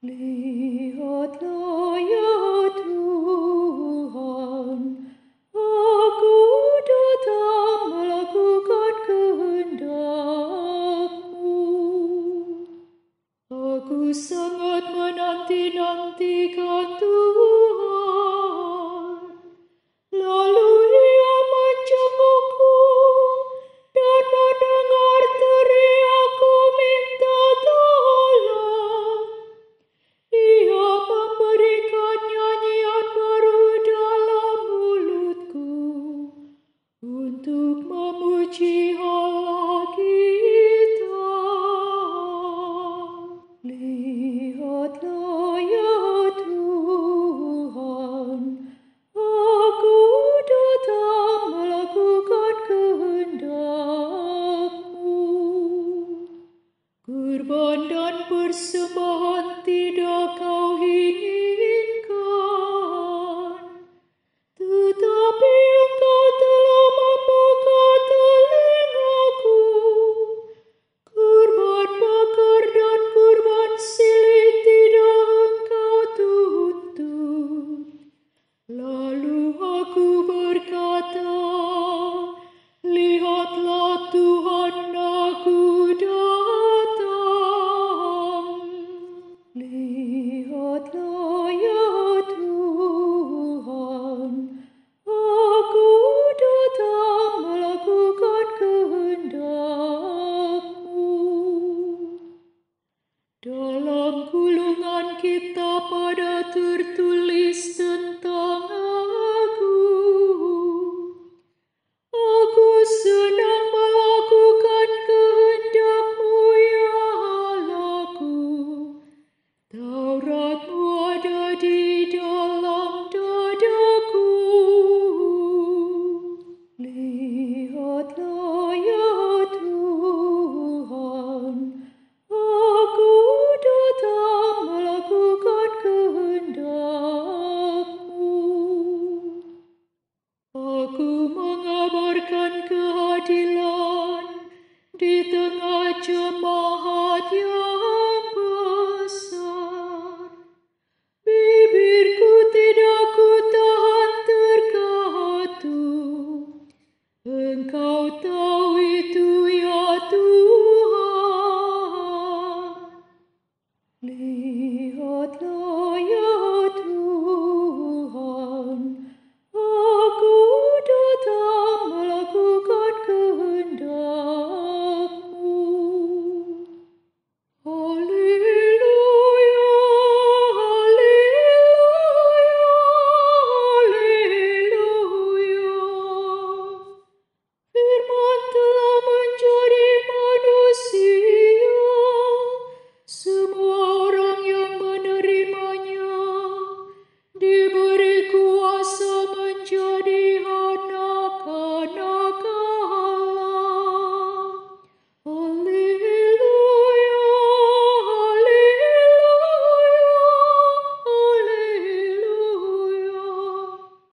Lihatlah ya Tuhan, aku datang melakukan kehendak-Mu. Aku sangat menanti-nantikan Tuhan. Lalu Ia menjengukku dan mendengar teriakku minta tolong. Ia memberikan nyanyian baru dalam mulutku untuk memuji Allah kita. Lihatlah ya Tuhan, aku datang melakukan kehendak-Mu. Kurban dan persembahan tidak Kau inginkan, tetapi Engkau telah membuka telingaku. Kurban bakar dan kurban silih tidak Engkau tuntut. Lalu aku berkata, lihatlah Tuhan, aku datang. Lihatlah ya Tuhan, aku datang melakukan kehendak-Mu. Dalam gulungan kitab pada tertulis tentang aku. Aku senang melakukan kehendak-Mu ya Allahku. Taurat-Mu ada di dalam dadaku. Lihatlah ya Tuhan, aku datang melakukan kehendak-Mu. Aku mengabarkan keadilan di tengah jemaat yang